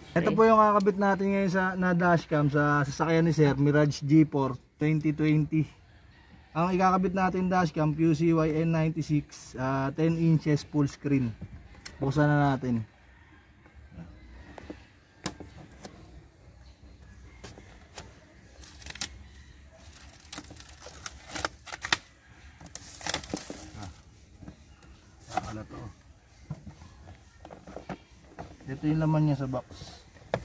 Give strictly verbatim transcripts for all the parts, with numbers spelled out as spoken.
Ito po yung kakabit natin ngayon sa na dashcam sa sasakyan ni Sir, Mirage G four twenty twenty. Ang ikakabit natin dashcam Q C Y N ninety-six, uh, ten inches full screen. Buksan na natin. Ah, ala to. Ito yung laman niya sa box.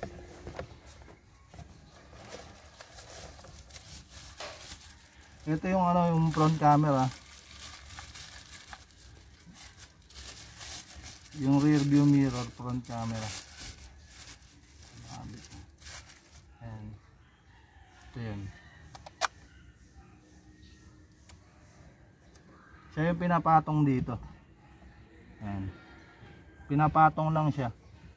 Ito yung ano, yung front camera. Yung rear view mirror, front camera. Ayan. Ito yun. Siya yung pinapatong dito. Ayan. Pinapatong lang siya.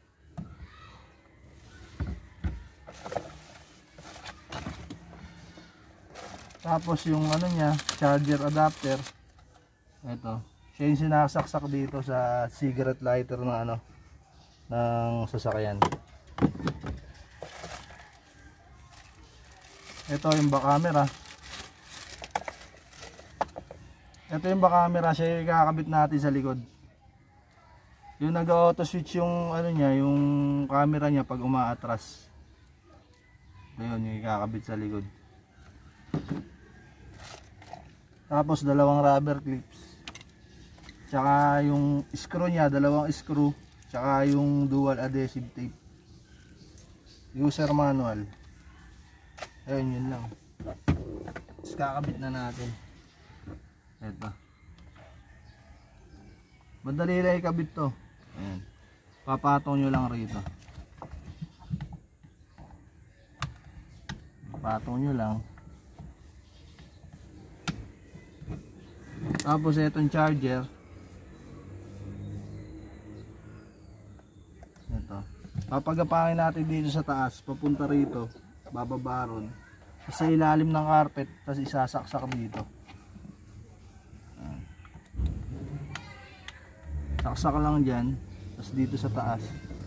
Tapos yung ano niya, charger adapter. Ito. Siya yung sinasaksak dito sa cigarette lighter ng ano, ng sasakyan. Ito yung back camera. Ito yung back camera, siya yung kakabit natin sa likod. Yung nag-auto switch yung ano niya, yung camera niya pag umaatras. Ayun, yung kakabit sa likod. Tapos dalawang rubber clips. Tsaka yung screw niya, dalawang screw. Tsaka yung dual adhesive tape. User manual. Ayun, yun lang. Tapos kakabit na natin. Ito. Madali lang ikabit to. Ayan. Papatong nyo lang rito. Papatong nyo lang. Tapos itong charger. Ito. Papagapangin natin dito sa taas, papunta rito, bababa ron. Sa ilalim ng carpet, tapos isasaksak dito. Saksak lang dyan, tapos dito sa taas.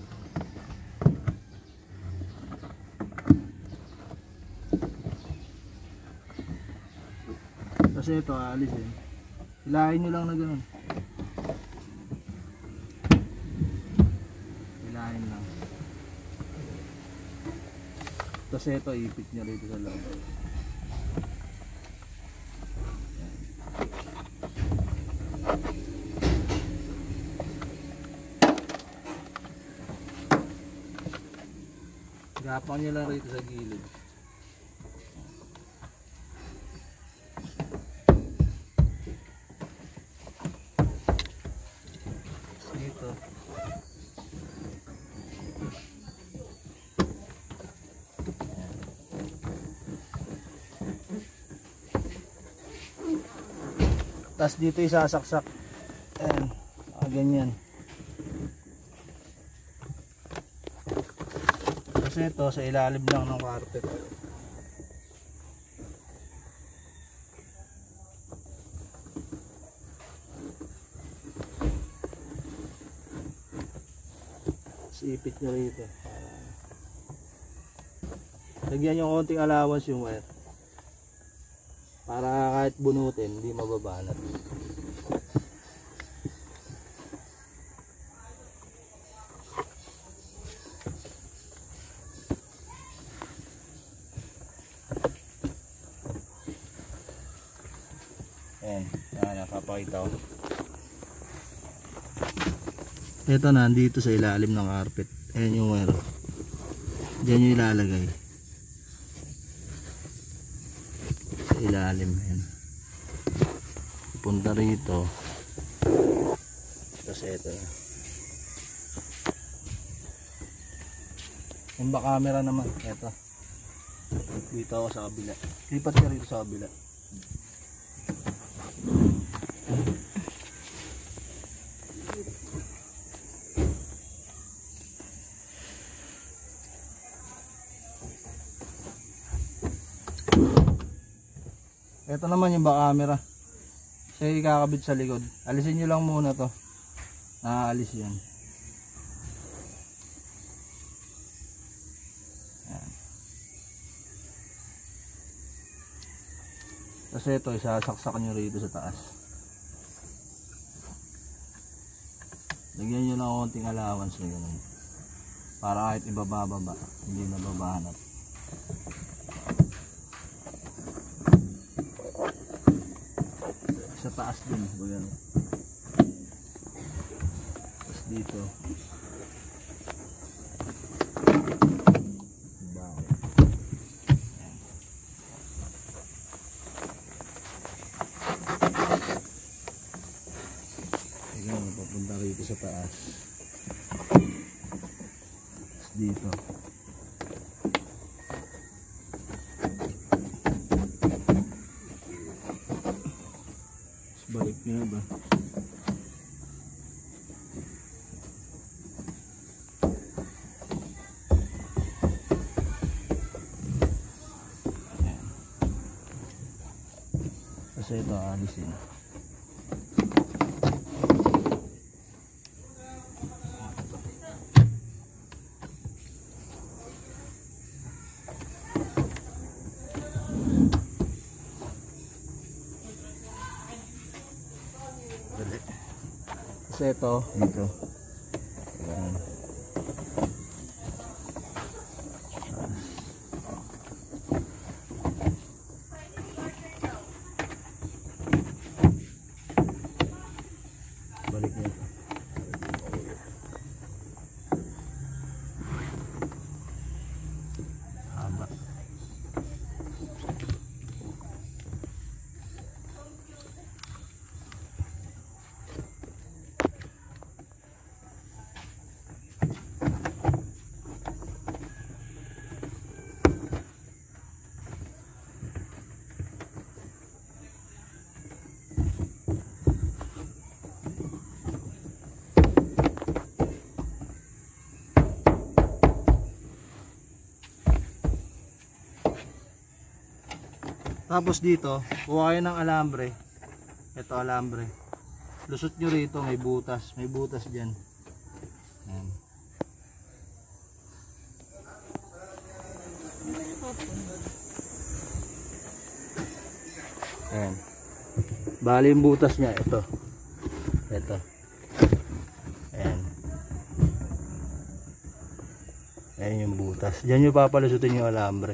Tapos ito, aalisin. Hilahin nyo lang na gano'n. Hilahin lang. Tapos ito, ipit nyo rito sa loob. Gapang nyo lang rito sa gilid. Dito. Tapos dito isasaksak. Ayan. Ah, ganyan. Kasi ito sa ilalim lang ng carpet. Ipit nyo rito. Lagyan yung konting allowance yung wire. Para kahit bunutin, hindi mababanat. Ayan, ayan, nakapakita ko. Ito na, dito sa ilalim ng carpet. Ayan yung wire. Diyan yung ilalagay. Sa ilalim. Ayan. Punta rito. Tapos ito na. Yung back camera naman. Ito. Dito ako sa kabila. Lipat ka rito sa kabila. Ito naman yung back camera. Siya ikakabit sa likod. Alisin nyo lang muna to. Naaalis yan. Kasi ito, isasaksak nyo rito sa taas. Lagyan nyo lang konting allowance na yun. Para kahit ibabababa, hindi nababanat. Sa taas din, bagan. Tapos dito. Papunta rito sa taas. Tapos dito. Tapos balik nyo na ba? Ayan. Kasi ito alisin. Kasi ito, dito. Ayan. Balik niya ito. Haba. Tapos dito, kuha kayo ng alambre. Ito alambre. Lusot nyo rito, may butas. May butas dyan. Ayan. Ayan. Bali yung butas nya, ito. Ito. Ayan. Ayan yung butas. Diyan nyo papalusutin yung alambre.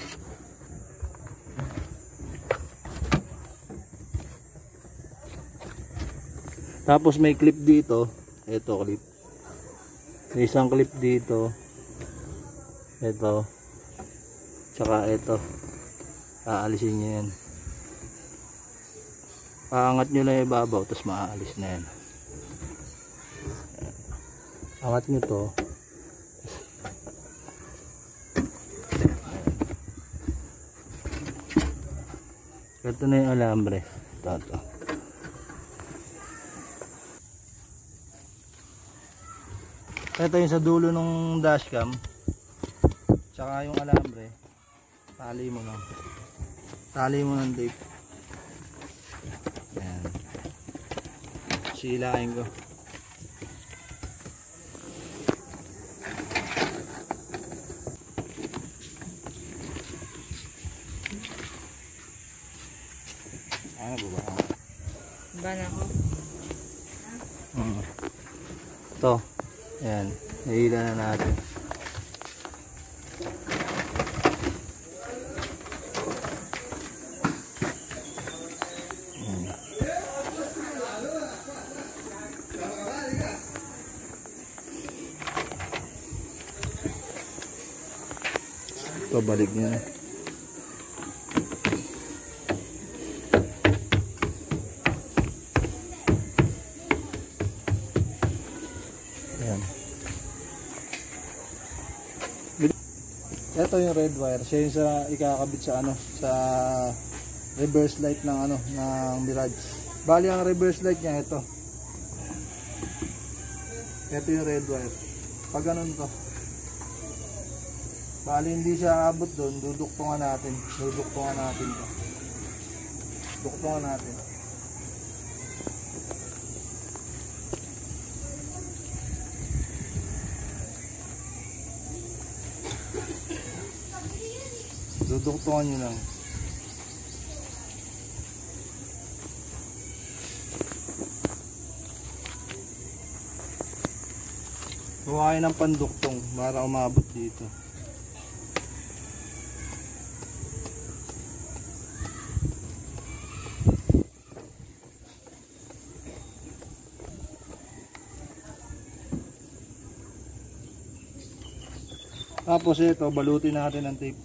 Tapos may clip dito. Ito clip. May isang clip dito. Ito. Tsaka ito. Aalisin nyo yan. Paangat nyo lang yung ibabaw. Tapos maaalis na yan. Angat nyo to. Ito na yung alambre. Ito ito. Ito yung sa dulo ng dashcam. Tsaka yung alambre. Tali mo lang. Tali mo ng tape. Ayan. Silain ko. Ano ba ba? Ba na ako? Hmm. Ito. Ayan, nahila na natin. Hmm. Ito, balik niya. Ito yung red wire, siya yung sa ikakabit sa ano, sa reverse light ng ano, ng Mirage. Bali ang reverse light niya ito. Ito yung red wire. Pag ganun to. Bali hindi siya abot doon, duduktungan natin. Duduktungan natin to. Duktungan natin. Duduktungan nyo lang. Kuha kayo ng panduktong para umabot dito. Tapos ito, balutin natin ng tape.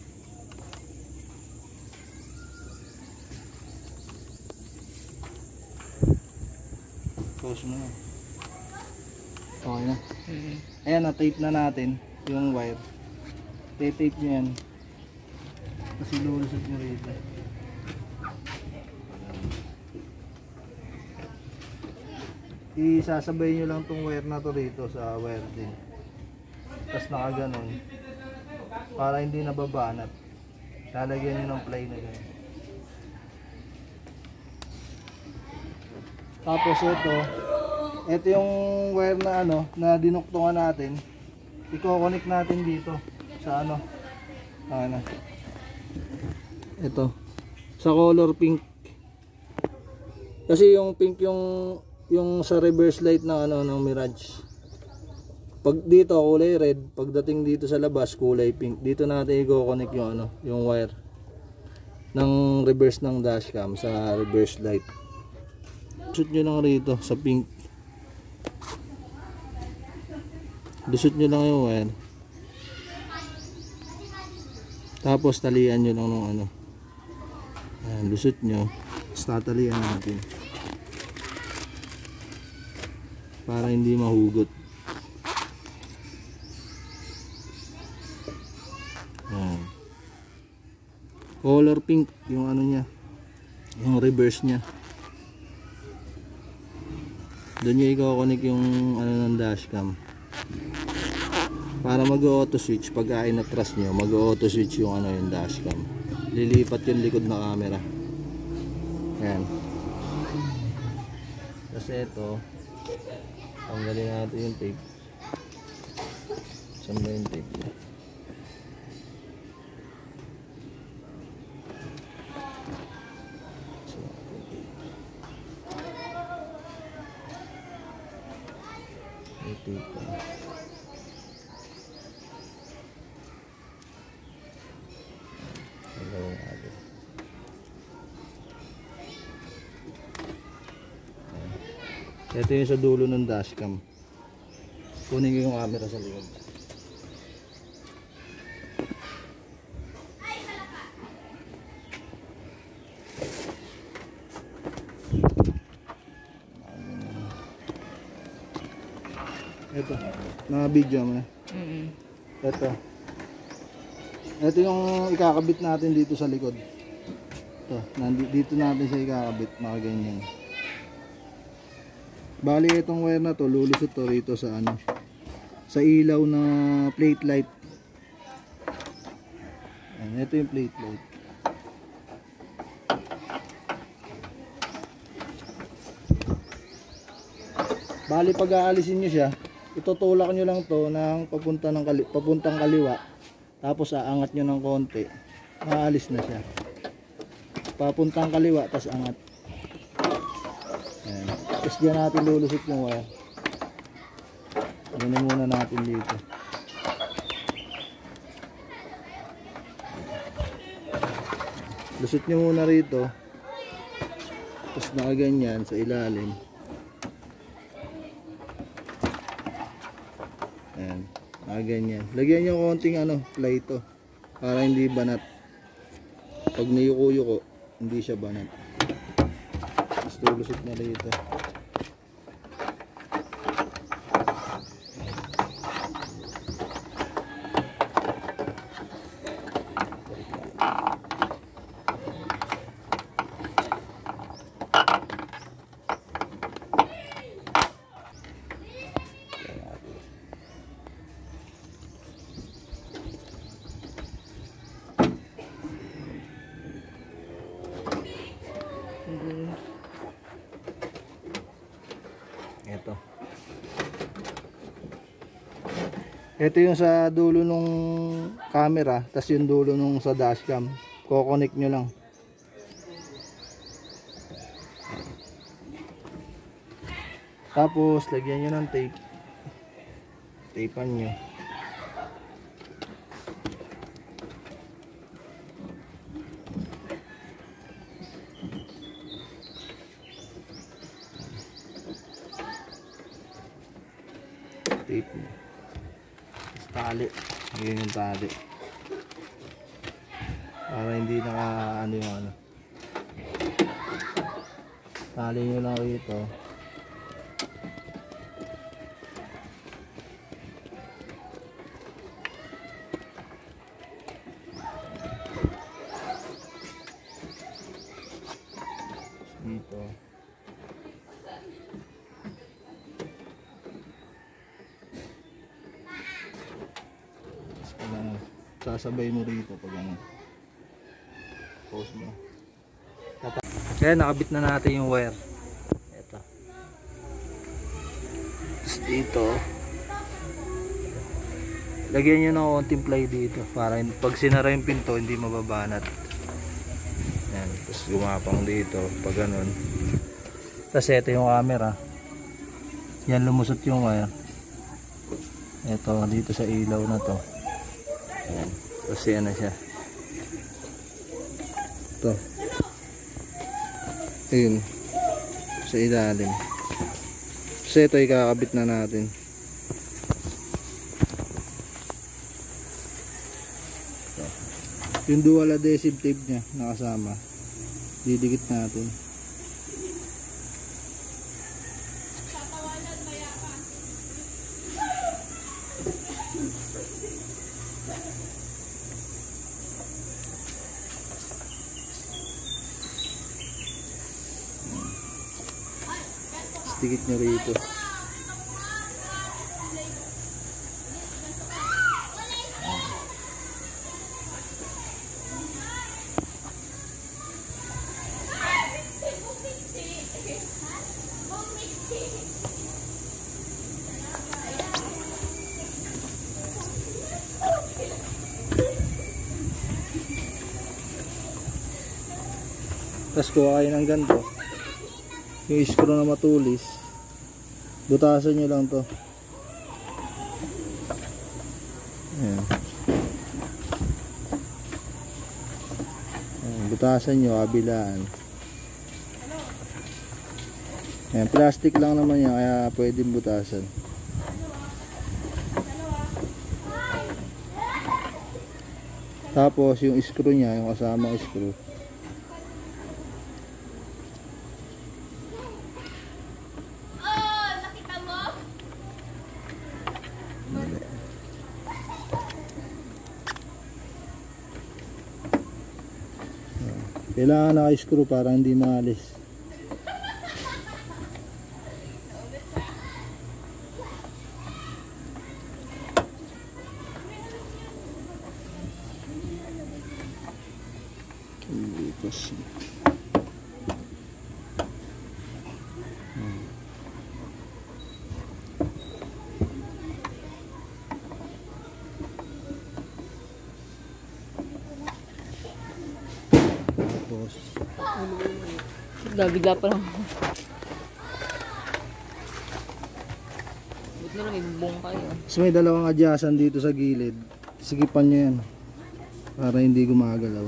Close mo na. Okay na. Mm-hmm. Ayan, na-tape na natin yung wire. Tape nyo yan. Kasi lulusot nyo rito. Isasabay nyo lang tong wire na to rito sa wire din. Tapos nakaganon. Para hindi nababanat. Lalagyan nyo ng ply na ganyan. Tapos ito, ito yung wire na ano, na dinuktungan natin. I-connect natin dito sa ano. Ano. Ito. Sa color pink. Kasi yung pink yung yung sa reverse light ng ano ng Mirage. Pag dito kulay red, pagdating dito sa labas kulay pink. Dito natin i-connect yung ano, yung wire ng reverse ng dashcam sa reverse light. Lusot nyo lang rito sa pink. Lusot nyo lang yung wire. Tapos talian nyo lang ng ano. Ayan, lusot nyo. Tapos tatalian natin. Para hindi mahugot. Ayan. Color pink yung ano niya. Yung reverse niya. Doon nyo i-connect yung ano ng dashcam para mag-auto switch. Pag inatras nyo, mag-auto switch yung ano yung dashcam. Lilipat yung likod na camera. Ayan. Kasi ito, tanggalin natin yung tape. Saan ba yung tape niya? Ito pa. Hello, ate. Ito yung sa dulo ng dashcam. Kunin ko yung camera sa likod. Ito, na-video mo na. Mm-hmm. Ito. Ito yung ikakabit natin dito sa likod. Ito, dito natin siya ikakabit, mga ganyan. Bali itong wire na to, lulusot to rito sa ano, sa ilaw na plate light. Ayan, ito yung plate light. Bali pag aalisin nyo siya, itutulak nyo lang to ng papunta ng kali papuntang kaliwa, tapos aangat nyo ng konti, maalis na siya. Papuntang kaliwa, tapos angat. Ayan. Tapos diyan natin lulusot yung wire. Ganun muna natin dito. Lusot nyo muna rito, tapos nakaganyan sa ilalim. Ayan, ah, ganyan. Lagyan nyo konting ano, ply ito para hindi banat. Pag niyuko-yuko, hindi siya banat. Tapos tulusot na rito. Ito. Ito yung sa dulo nung camera, tas yung dulo nung sa dashcam. Ko-connect nyo lang. Tapos lagyan nyo ng tape. Tapan nyo. Tape nyo. Tapos tali. Ngayon yung tali. Para hindi naka ano yung ano. Tali nyo lang rito. Dito. Tapos sasabay mo rito pag ano. Pause mo. Kaya nakabit na natin yung wire. Ito. Tapos dito. Lagyan nyo ng konting ply dito para pag sinara yung pinto hindi mababanat. Yan. Tapos gumapang dito pag ganun. Tapos ito yung camera. Yan, lumusot yung wire. Ito dito sa ilaw na to. Yan. Tapos yan na siya. Ito. Ayun. Sa ilalim. Tapos ito ikakabit na natin. Ito. Yung dual adhesive tape nya nakasama. Didikit natin. Dikit nyo rito. Tapos kuha kayo ng ganito. Yung screw na matulis, butasan nyo lang to. Ayan. Ayan, butasan nyo, kabilaan. Ayan, plastic lang naman yan, kaya pwedeng butasan. Tapos yung screw nya, yung kasamang screw, kailangan naka-screw para hindi maalis. Tapos Gabigla pa lang. Buti na lang ibubong kayo. So may dalawang adyasan dito sa gilid. Sigipan nyo yan para hindi gumagalaw.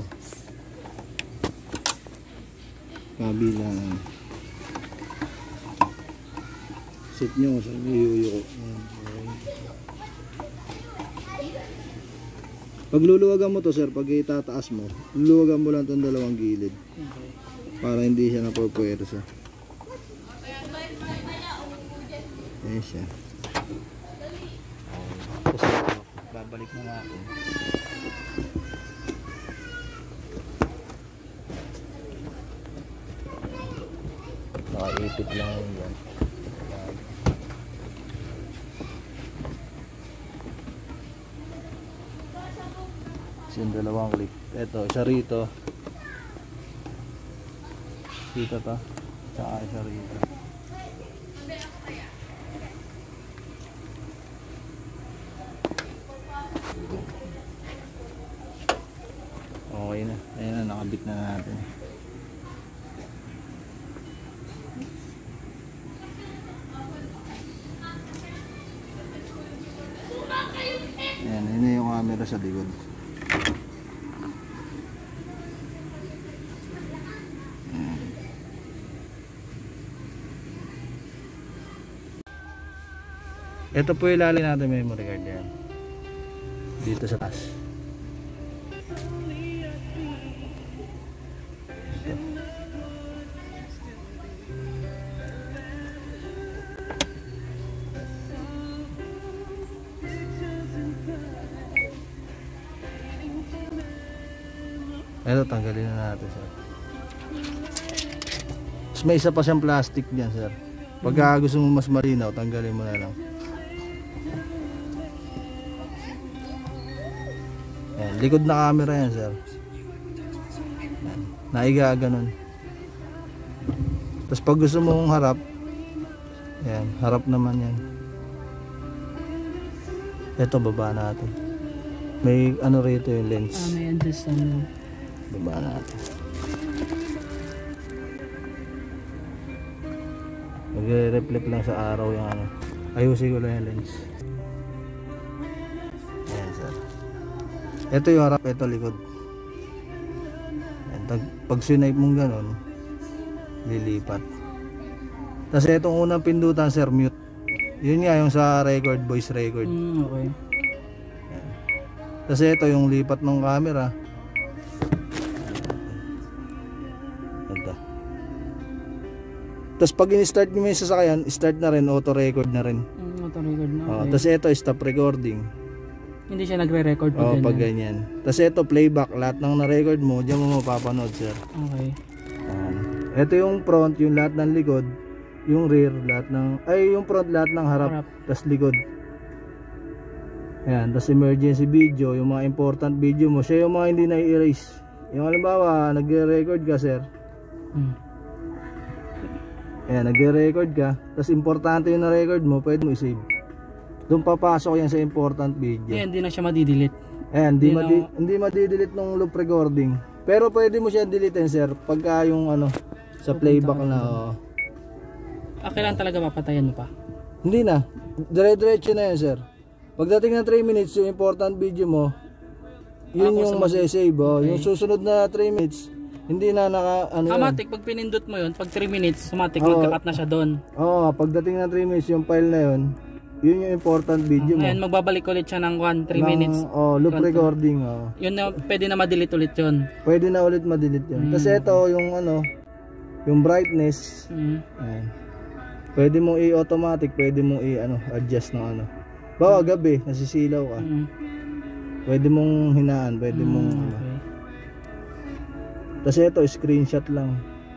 Kabilang. Set nyo sa iyuyuko. Pag luluwagan mo to sir, pag itataas mo, luluwagan mo lang itong dalawang gilid. Para hindi siya napupwersa. Ayan siya. Tapos ito, babalik na natin. Nakaipit lang yan. Yung dalawang clip. Ito, isa rito. Dito to. Tsaka isa rito. Okay na. Ayan na, nakabit na natin. camera sa likod. Ito po ilalim natin memory card yan. Dito sa taas. Ito, tanggalin na natin, sir. Mas may isa pa siyang plastic diyan, sir. Pagka gusto mo mas malinaw, tanggalin mo na lang. Ayan, likod na camera yan, sir. Ayan, naiga ganun. Tapos pag gusto mong harap, ayan, harap naman yan. Ito, baba natin. May ano rito yung lens. Ah, may adjust ano. Baba natin. Magre-reflect lang sa araw yung ano. Ayusin ko lang yung lens. Ayan, sir. Ito yung harap, ito likod. Ayan, pag swipe mong ganon, lilipat. Tapos itong unang pindutan, sir, mute. Yun nga yung sa record, voice record. Mm, okay. Ayan. Tapos ito yung lipat ng camera. Tapos pag in-start nyo yung sasakyan, start na rin, auto-record na rin. Mm, auto-record na, Oh, okay. tapos ito, stop recording. Hindi siya nagre-record pag Oh, ganyan. pag ganyan. Tapos ito, playback. Lahat ng na-record mo, diyan mo mapapanood, sir. Okay. Um, ito yung front, yung lahat ng likod. Yung rear, lahat ng... Ay, yung front, lahat ng harap. Harap. Tapos likod. Ayan, tapos emergency video, yung mga important video mo. Siya yung mga hindi na-erase. Yung halimbawa, nagre-record ka, sir. Hmm. Ayan, nagre-record ka. Tapos importante yung na-record mo, pwede mo i-save. Doon papasok yan sa important video. Ayan, hindi na siya madidelete. Ayan, hindi, Hindi madi na- hindi madidelete nung loop recording. Pero pwede mo siya deletein, sir, pagka yung ano, sa playback na. Oh. Ah, kailangan talaga papatayan mo pa? Hindi na. Dire-diretso na yan, sir. Pagdating ng three minutes, yung important video mo, yun Ah, yung kung sa- masasave. Oh. Okay. Yung susunod na three minutes, hindi na naka, ano yun. Automatic, pag pinindot mo yun, pag three minutes, automatic Oo. magkakat na siya doon. Oo, pagdating ng three minutes, yung file na yun, yun yung important video mo. Ngayon, magbabalik ulit siya ng one, three Ng, minutes. Oh, loop Control. recording. Oh. Yun na, pwede na ma-delete ulit yun. Pwede na ulit ma-delete yun. Hmm. Kasi ito, yung ano, yung brightness, Mm. ayan. Pwede mong i-automatic, pwede mong i-ano, adjust ng ano. Bawa gabi, nasisilaw ka. Mm. Pwede mong hinaan, pwede Mm, mong ano. okay. Kasi ito, screenshot lang.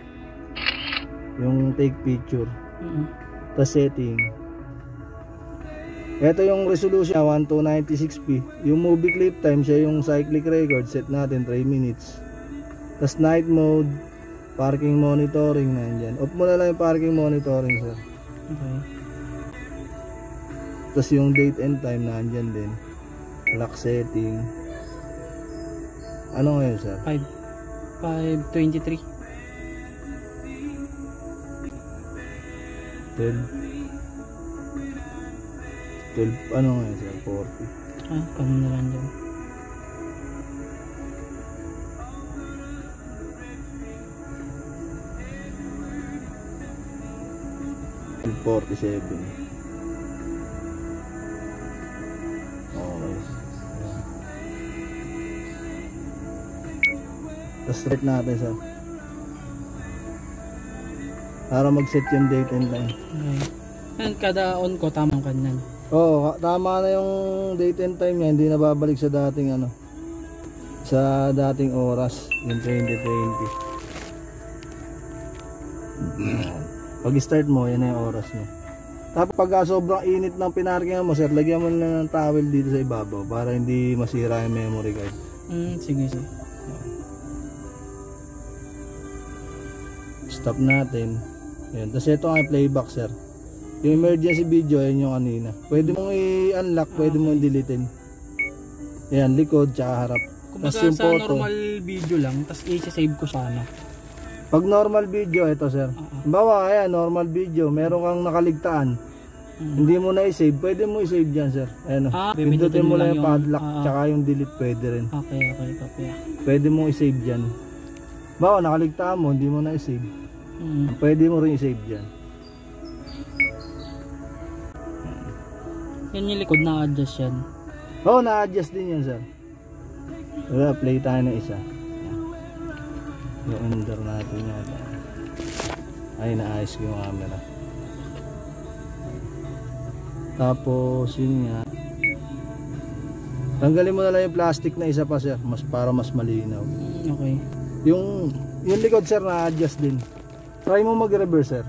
Yung take picture. Mm. Tapos setting. Ito yung resolution niya, one two ninety-six p. Yung movie clip time, siya yung cyclic record, set natin three minutes. Tapos night mode, parking monitoring nandyan. Off mo na lang yung parking monitoring, sir. Okay. Tapos yung date and time nandyan din. Lock setting. Ano ngayon, sir? five twenty-three. twelve. twelve, ano ngayon, sir? forty. Ah, kano na lang dyan. twelve forty-seven. Okay. Tapos start natin, sir. Para mag-set yung date and time. Okay. Yan, kada on ko, tamang kanyan. Oo, tama na yung date and time niya. Hindi na babalik sa dating ano. Sa dating oras. Yung twenty twenty. Pag start mo, yan na yung oras niya. Tapos pag sobrang init ng pinarkingan mo, sir, lagyan mo na ng towel dito sa ibabaw para hindi masira yung memory card. Mm, sige, sige. Stop natin. Ayan. Tapos ito ang playback, sir. Yung emergency video, yun yung kanina. Pwede mong i-unlock, pwede mong i-deletein. Ayan, likod, tsaka harap. Kumbaga Tas yung sa photo. normal video lang, tapos i-save ko sana. Pag normal video, ito, sir. Oo. Bawa, ayan, normal video, meron kang nakaligtaan. Mm. Hindi mo na i-save, pwede mo i-save dyan sir. Ayan o. Ah, Pindutin mo lang yung yung- padlock ah, tsaka yung delete pwede rin. Okay, okay, copy. Pwede mo i-save dyan. Bawa nakaligtaan mo, hindi mo na i-save. Mm. Pwede mo rin i-save dyan. Yan yung likod na adjust yan. Oo, oh, na-adjust din yan sir. Wala, play tayo ng isa. Yung under natin yata. Ay, naayos ko yung camera. Tapos, yun nga. Tanggalin mo na lang yung plastic na isa pa sir. Mas, para mas malinaw. Mm, okay. Yung, yung likod sir, na-adjust din. Try mo mag-reverse sir.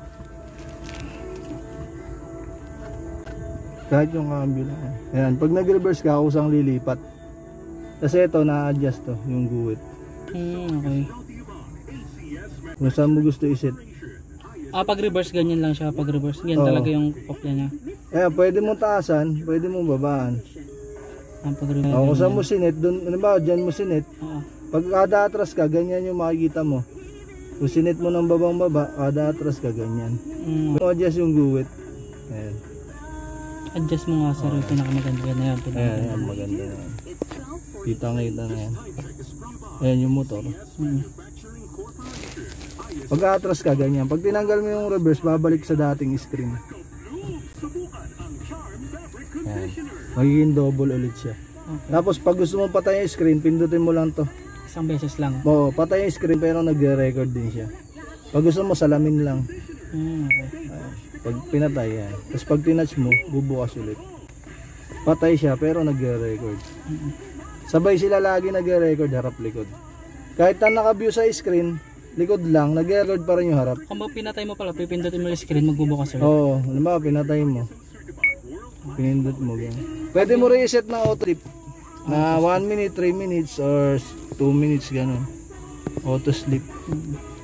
Kahit yung cambio lang. Ayan, pag nag-reverse ka, kusang lilipat. Kasi ito, na-adjust to, yung guwit. Mm, okay. Kung saan mo gusto iset. Ah, pag reverse ganyan lang siya. Pag reverse, yan Oo. talaga yung kopya niya. Ayan, pwede mo taasan, pwede mo babaan. Ah, pag reverse. O, kung saan mo sinet, dun, ano ba, dyan mo sinet. Oo. Pag kada atras ka, ganyan yung makikita mo. Kung sinet mo ng babang baba, kada atras ka, ganyan. Mm, Kung adjust yung guwit. Ayan, adjust mo nga sir. Yung pinakamaganda yan. Ayan, ayan, pinakamaganda. ayan, maganda na yan. Kitang-kita na yan. Ayan yung motor. Mm. Pag atras ka, ganyan. Pag tinanggal mo yung reverse, babalik sa dating screen. Ayan. Magiging double ulit siya. Okay. Tapos pag gusto mo patay yung screen, pindutin mo lang to. Isang beses lang. Oo, patay yung screen pero nagre-record din siya. Pag gusto mo, salamin lang. Mm, okay. Ayan. Pag pinatay yan. Tapos pag tinouch mo, bubukas ulit. Patay siya pero nagre-record. Mm. Sabay sila lagi nagre-record harap likod. Kahit na naka-view sa screen, likod lang, nagre-record pa rin yung harap. Kung ba pinatay mo pala, pipindutin mo yung screen, magbubukas ulit. Oo, alam mo, pinatay mo. Pinindot mo ganyan. Pwede mo reset na auto sleep. Na one minute, three minutes, or two minutes gano'n. Auto sleep. Mm.